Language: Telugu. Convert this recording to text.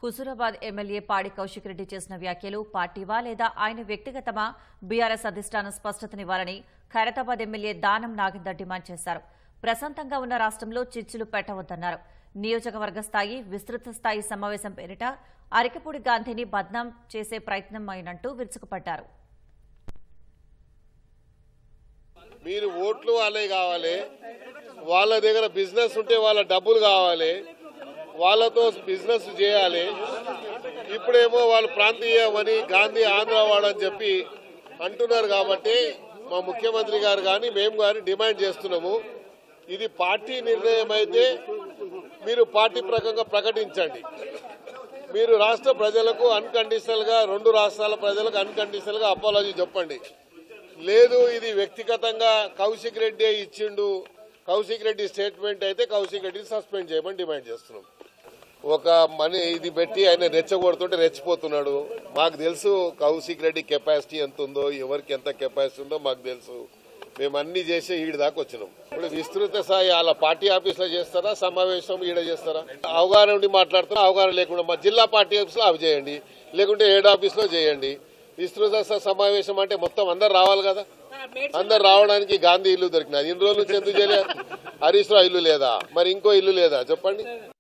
హుజూరాబాద్ ఎమ్మెల్యే పాడి కౌశిక్ రెడ్డి చేసిన వ్యాఖ్యలు పార్టీవా లేదా ఆయన వ్యక్తిగతమా బీఆర్ఎస్ అధిష్టానం స్పష్టతనివ్వాలని ఖైరతాబాద్ ఎమ్మెల్యే దానం నాగేందర్ డిమాండ్ చేశారు. ప్రశాంతంగా ఉన్న రాష్ట్రంలో చిచ్చులు పెట్టవద్దన్నారు. నియోజకవర్గ స్థాయి విస్తృత స్థాయి సమావేశం పేరిట అరికపూడి గాంధీని బద్నాం చేసే ప్రయత్నం అయినట్టు విరుచుకుపడ్డారు. మీరు ఓట్లు వాళ్ళే కావాలి, వాళ్ళ దగ్గర బిజినెస్ ఉంటే వాళ్ళ డబ్బులు కావాలి, వాళ్ళతో బిజినెస్ చేయాలి. ఇప్పుడేమో వాళ్ళు ప్రాంతీయమని గాంధీ ఆంధ్రవాడు అని చెప్పి అంటున్నారు. కాబట్టి మా ముఖ్యమంత్రి గారు కానీ మేము కానీ డిమాండ్ చేస్తున్నాము, ఇది పార్టీ నిర్ణయం అయితే మీరు పార్టీ ప్రకంగా ప్రకటించండి. మీరు రాష్ట్ర ప్రజలకు అన్కండిషనల్ గా, రెండు రాష్ట్రాల ప్రజలకు అన్కండిషనల్ గా అపాలజీ చెప్పండి. లేదు ఇది వ్యక్తిగతంగా కౌశిక్ రెడ్డి ఇచ్చిండు, కౌశిక్ రెడ్డి స్టేట్మెంట్ అయితే కౌశిక్ రెడ్డిని సస్పెండ్ చేయమని డిమాండ్ చేస్తున్నాం. ఒక మనీ ఇది పెట్టి ఆయన రెచ్చగొడుతుంటే రెచ్చిపోతున్నాడు. మాకు తెలుసు కౌశిక్ రెడ్డి కెపాసిటీ ఎంత ఉందో, ఎవరికి ఎంత కెపాసిటీ ఉందో మాకు తెలుసు. మేము అన్ని చేసి ఈడ దాకా వచ్చినాం. ఇప్పుడు విస్తృత స్థాయి వాళ్ళ పార్టీ ఆఫీస్ లో చేస్తారా, సమావేశం ఈడ చేస్తారా? అవగాహన ఉండి మాట్లాడుతున్నా, అవగాహన లేకుండా మా జిల్లా పార్టీ ఆఫీస్ లో అవి చేయండి, లేకుంటే హెడ్ ఆఫీస్ లో చేయండి. విస్తృత సమావేశం అంటే మొత్తం అందరు రావాలి కదా. అందరు రావడానికి గాంధీ ఇల్లు దొరికినది. ఇన్ని రోజుల నుంచి ఎందుకు చేయలేదు? హరీష్ రావు ఇల్లు లేదా? మరి ఇంకో ఇల్లు లేదా చెప్పండి.